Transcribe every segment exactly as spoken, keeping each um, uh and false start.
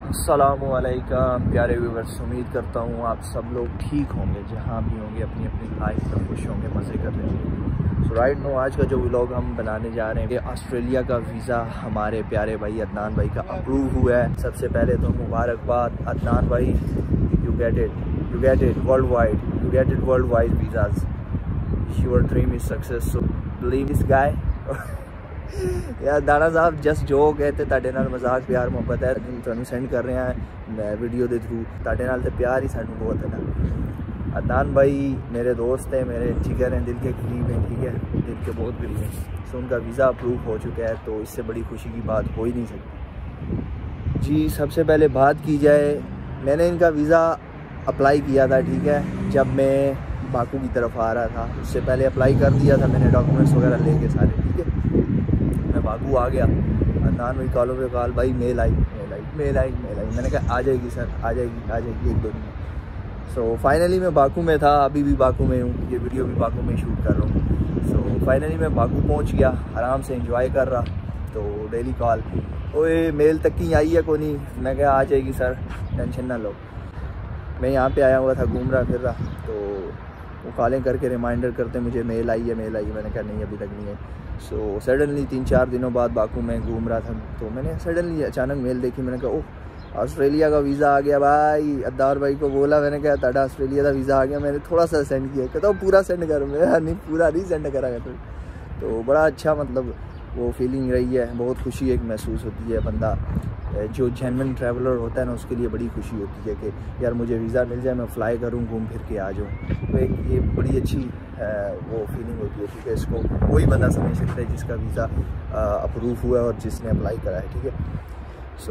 अस्सलामुअलैकुम प्यारे व्यूअर्स, उम्मीद करता हूँ आप सब लोग ठीक होंगे, जहाँ भी होंगे अपनी अपनी लाइफ में खुश होंगे, मज़े कर रहे होंगे। सो राइट नो आज का जो व्लॉग हम बनाने जा रहे हैं कि ऑस्ट्रेलिया का वीज़ा हमारे प्यारे भाई अदनान भाई का अप्रूव हुआ है। सबसे पहले तो मुबारकबाद अदनान भाई, you get it you get it world wide you get it world wide visas. Your dream is success, so believe this guy. यार दाना साहब जस्ट जो कहते ताड़े नाल मजाक प्यार मोहब्बत है, तुहानू सेंड कर रहे हैं वीडियो के थ्रू। ताड़े नाल ते प्यार ही सानू बहुत है ना। अदनान भाई मेरे दोस्त हैं, मेरे जिगर हैं, दिल के करीब हैं, ठीक है, दिल के बहुत करीब हैं। सो उनका वीज़ा अप्रूव हो चुका है, तो इससे बड़ी खुशी की बात हो ही नहीं सकती जी। सबसे पहले बात की जाए, मैंने इनका वीज़ा अप्लाई किया था, ठीक है, जब मैं बाकू की तरफ आ रहा था। उससे पहले अप्लाई कर दिया था मैंने, डॉक्यूमेंट्स वगैरह लेके सारे, ठीक है। मैं बाकू आ गया, अदनान भाई कॉलों पे कॉल, भाई मेल आई मेल आई मेल आई मेल आई मैंने कहा आ जाएगी सर, आ जाएगी आ जाएगी एक दो दिन में। सो फाइनली मैं बाकू में था, अभी भी बाकू में हूँ, ये वीडियो भी बाकू में शूट कर रहा हूँ। सो फाइनली मैं बाकू पहुँच गया, आराम से इंजॉय कर रहा। तो डेली कॉल, ओए मेल तक की आई है को नहीं, मैं क्या आ जाएगी सर, टेंशन ना लो। मैं यहाँ पे आया हुआ था, घूम रहा फिर रहा, तो वो कॉलें करके रिमाइंडर करते मुझे मेल आई है मेल आई है मैंने कहा नहीं अभी तक नहीं है। सो so, सडनली तीन चार दिनों बाद बाकू में घूम रहा था, तो मैंने सडनली अचानक मेल देखी। मैंने कहा ओह ऑस्ट्रेलिया का वीज़ा आ गया भाई। अद्दार भाई को बोला, मैंने कहा ताड़ा ऑस्ट्रेलिया का वीज़ा आ गया। मैंने थोड़ा सा सेंड किया, कहता हूँ पूरा सेंड कर, मैं नहीं पूरा नहीं सेंड करा कर। तो बड़ा अच्छा मतलब वो फीलिंग रही है, बहुत खुशी एक महसूस होती है। बंदा जो जेन्युइन ट्रैवलर होता है ना, उसके लिए बड़ी खुशी होती है कि यार मुझे वीज़ा मिल जाए, मैं फ़्लाई करूँ, घूम फिर के आ जाऊँ। तो एक ये बड़ी अच्छी वो फीलिंग होती है, ठीक है। इसको वही बंदा समझ सकता है जिसका वीज़ा अप्रूव हुआ है और जिसने अप्लाई करा है, ठीक है। सो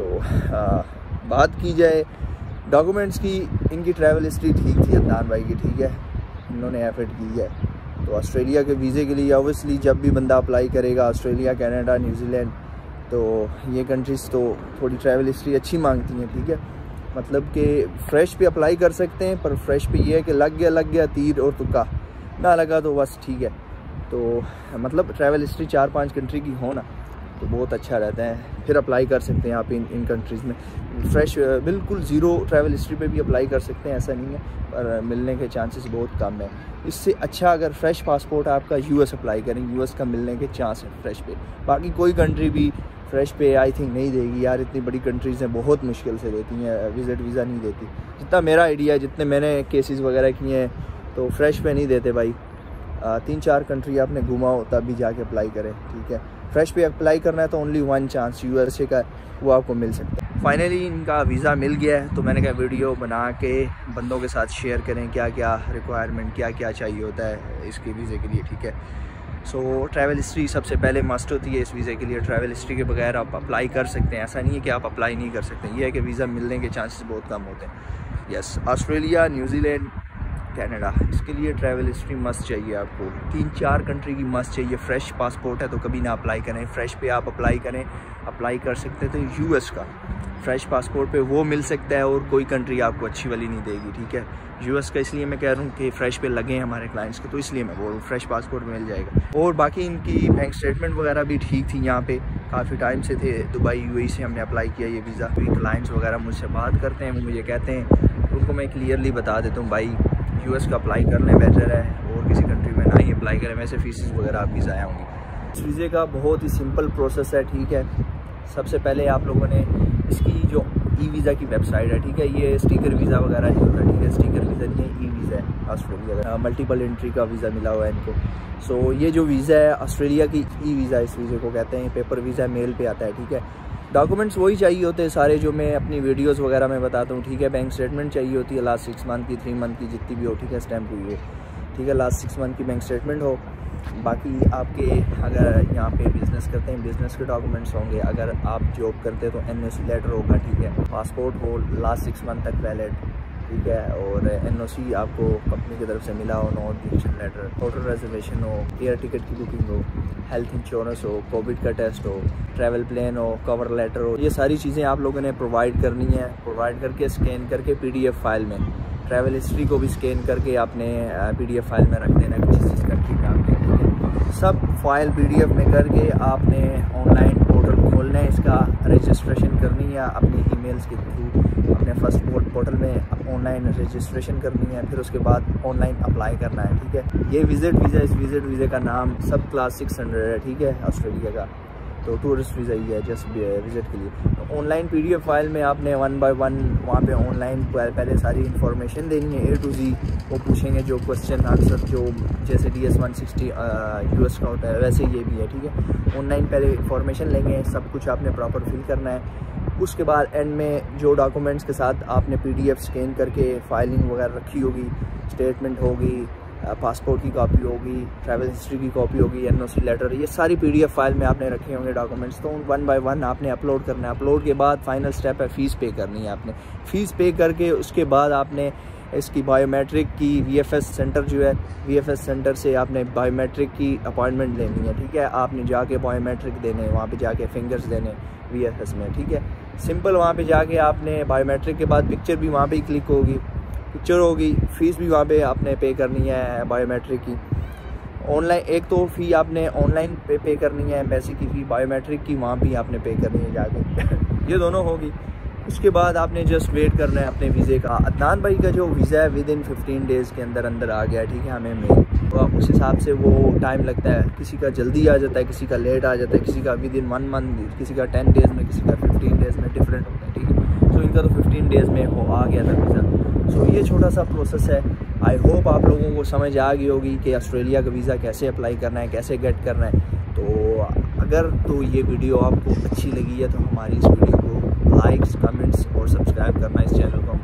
so, बात की जाए डॉक्यूमेंट्स की, इनकी ट्रैवल हिस्ट्री ठीक थी अदनान भाई की, ठीक है, इन्होंने एफर्ट की है। तो ऑस्ट्रेलिया के वीज़े के लिए ऑब्वियसली जब भी बंदा अप्लाई करेगा, ऑस्ट्रेलिया, कनाडा, न्यूजीलैंड, तो ये कंट्रीज़ तो थोड़ी ट्रैवल हिस्ट्री अच्छी मांगती हैं, ठीक है। मतलब कि फ़्रेश पे अप्लाई कर सकते हैं, पर फ्रेश पे ये है कि लग गया लग गया तीर और तुक्का, ना लगा तो बस ठीक है। तो मतलब ट्रैवल हिस्ट्री चार पांच कंट्री की हो ना, तो बहुत अच्छा रहता है, फिर अप्लाई कर सकते हैं आप इन इन कंट्रीज़ में। फ्रेश बिल्कुल ज़ीरो ट्रैवल हिस्ट्री पे भी अप्लाई कर सकते हैं, ऐसा नहीं है, पर मिलने के चांसेस बहुत कम है। इससे अच्छा अगर फ्रेश पासपोर्ट आपका यूएस अप्लाई करें, यूएस का मिलने के चांस है फ्रेश पे। बाकी कोई कंट्री भी फ्रेश पे आई थिंक नहीं देगी यार, इतनी बड़ी कंट्रीज़ हैं, बहुत मुश्किल से देती हैं, विजिट वीज़ा नहीं देती। जितना मेरा आइडिया है, जितने मैंने केसेस वगैरह किए हैं, तो फ्रेश पे नहीं देते भाई। आ, तीन चार कंट्री आपने घुमा हो तब भी जाके अप्लाई करें, ठीक है। फ्रेश पे अप्लाई करना है तो ओनली वन चांस यूएसए का, वो आपको मिल सकता है। फाइनली इनका वीज़ा मिल गया है, तो मैंने कहा वीडियो बना के बंदों के साथ शेयर करें क्या क्या रिक्वायरमेंट, क्या क्या चाहिए होता है इसके वीज़े के लिए, ठीक है। सो ट्रैवल हिस्ट्री सबसे पहले मस्ट होती है इस वीज़े के लिए। ट्रैवल हिस्ट्री के बगैर आप अप्लाई कर सकते हैं, ऐसा नहीं है कि आप अप्लाई नहीं कर सकते, ये है कि वीज़ा मिलने के चांसेस बहुत कम होते हैं। यस, ऑस्ट्रेलिया, न्यूजीलैंड, कनाडा, इसके लिए ट्रैवल हिस्ट्री मस्ट चाहिए आपको। तीन चार कंट्री की मस्ट चाहिए। फ्रेश पासपोर्ट है तो कभी ना अप्लाई करें, फ्रेश पे आप अप्लाई करें, अप्लाई कर सकते हैं तो यूएस का फ्रेश पासपोर्ट पे वो मिल सकता है, और कोई कंट्री आपको अच्छी वाली नहीं देगी, ठीक है। यूएस का इसलिए मैं कह रहा हूँ कि फ़्रेश पे लगे हमारे क्लाइंट्स के, तो इसलिए मैं बोल रहा हूँ फ्रेश पासपोर्ट मिल जाएगा। और बाकी इनकी बैंक स्टेटमेंट वगैरह भी ठीक थी, यहाँ पे काफ़ी टाइम से थे, दुबई यूएई से हमने अप्लाई किया ये वीज़ा। कोई क्लाइंट्स वगैरह मुझसे बात करते हैं, वो मुझे कहते हैं, उनको मैं क्लियरली बता देता हूँ भाई यूएस का अप्लाई करने बेटर है, और किसी कंट्री में ना ही अप्लाई करें, वैसे फीसेस वगैरह आपकी ज़ाया होंगी। इस वीज़े का बहुत ही सिंपल प्रोसेस है, ठीक है। सबसे पहले आप लोगों ने इसकी जो ई वीज़ा की वेबसाइट है, ठीक है, ये स्टिकर वीज़ा वगैरह नहीं होता, ठीक है, स्टिकर वीज़ा नहीं है, ई वीज़ा है ऑस्ट्रेलिया का, मल्टीपल एंट्री का वीज़ा मिला हुआ है इनको। सो so, ये जो वीज़ा है ऑस्ट्रेलिया की ई वीज़ा, इस वीज़े को कहते हैं, पेपर वीज़ा मेल पे आता है, ठीक है। डॉक्यूमेंट्स वही चाहिए होते हैं सारे जो मैं अपनी वीडियोस वगैरह में बताता हूँ, ठीक है। बैंक स्टेटमेंट चाहिए होती है लास्ट सिक्स मंथ की, थ्री मंथ की, जितनी भी हो, ठीक है, स्टैम्प हुई हो, ठीक है, लास्ट सिक्स मंथ की बैंक स्टेटमेंट हो। बाकी आपके अगर यहाँ पे बिज़नेस करते हैं, बिज़नेस के डॉक्यूमेंट्स होंगे। अगर आप जॉब करते हैं तो एन ओ सी लेटर होगा, ठीक है। पासपोर्ट हो लास्ट सिक्स मंथ तक वैलिड, ठीक है। और एन ओ सी आपको कंपनी की तरफ से मिला हो, no objection letter, hotel reservation हो, एयर टिकट की बुकिंग हो, हेल्थ इंश्योरेंस हो, कोविड का टेस्ट हो, ट्रैवल प्लान हो, कवर लेटर हो, ये सारी चीज़ें आप लोगों ने प्रोवाइड करनी है। प्रोवाइड करके स्कैन करके पी डी एफ फाइल में, ट्रैवल हिस्ट्री को भी स्कैन करके आपने पी डी एफ फाइल में रख देना, जिस जिस कंट्री में आपने, ठीक है। सब फाइल पीडीएफ में करके आपने ऑनलाइन पोर्टल खोलना है, इसका रजिस्ट्रेशन करनी है अपनी ईमेल्स के थ्रू, अपने फर्स्ट पोर्टल में ऑनलाइन रजिस्ट्रेशन करनी है, फिर उसके बाद ऑनलाइन अप्लाई करना है। ठीक है, ये विज़िट वीज़ा, इस विज़िट वीज़े का नाम सब क्लास सिक्स हंड्रेड है। ठीक है, ऑस्ट्रेलिया का तो टूरिस्ट वीज़ा ही है जस्ट विज़िट के लिए। तो ऑनलाइन पीडीएफ फाइल में आपने वन बाय वन वहाँ पे ऑनलाइन पहले सारी इन्फॉर्मेशन देनी है, ए टू जी। वो पूछेंगे जो क्वेश्चन आंसर, जो जैसे D S one sixty US का होता है वैसे ये भी है। ठीक है, ऑनलाइन पहले इन्फॉर्मेशन लेंगे, सब कुछ आपने प्रॉपर फिल करना है। उसके बाद एंड में जो डॉक्यूमेंट्स के साथ आपने पीडीएफ स्कैन करके फाइलिंग वगैरह रखी होगी, स्टेटमेंट होगी, पासपोर्ट की कॉपी होगी, ट्रैवल हिस्ट्री की कॉपी होगी, एनओसी लेटर, ये सारी पीडीएफ फाइल में आपने रखे होंगे डॉक्यूमेंट्स। तो वन बाय वन आपने अपलोड करना है। अपलोड के बाद फाइनल स्टेप है फ़ीस पे करनी है आपने। फ़ीस पे करके उसके बाद आपने इसकी बायोमेट्रिक की वीएफएस सेंटर जो है, वीएफएस सेंटर से आपने बायोमेट्रिक की अपॉइंटमेंट लेनी है। ठीक है, आपने जाके बायोमेट्रिक देने, वहाँ पे जाके फिंगर्स देने वीएफएस में। ठीक है, सिंपल वहाँ पे जाके आपने बायोमेट्रिक के बाद पिक्चर भी वहाँ पे ही क्लिक होगी, पिक्चर होगी, फ़ीस भी वहाँ पे आपने पे करनी है बायोमेट्रिक की। ऑनलाइन एक तो फ़ी आपने ऑनलाइन पे पे करनी है, एम्बेसी की फ़ी, बायोमेट्रिक की वहाँ भी आपने पे करनी है जाके ये दोनों होगी। उसके बाद आपने जस्ट वेट करना है अपने वीज़े का। अदनान भाई का जो वीज़ा है विद इन फिफ्टीन डेज़ के अंदर अंदर आ गया। ठीक है, हमें मेल, तो उस हिसाब से वो टाइम लगता है, किसी का जल्दी आ जाता है, किसी का लेट आ जाता है, किसी का विद इन वन मंथ, किसी का टेन डेज़ में, किसी का फिफ्टीन डेज़ में डिफरेंट होता है। ठीक है, तो इनका तो फिफ्टीन डेज़ में हो आ गया था वीज़ा। सो ये छोटा सा प्रोसेस है। आई होप आप लोगों को समझ आ गई होगी कि ऑस्ट्रेलिया का वीज़ा कैसे अप्लाई करना है, कैसे गेट करना है। तो अगर तो ये वीडियो आपको अच्छी लगी है तो हमारी इस वीडियो को लाइक्स, कमेंट्स और सब्सक्राइब करना इस चैनल को।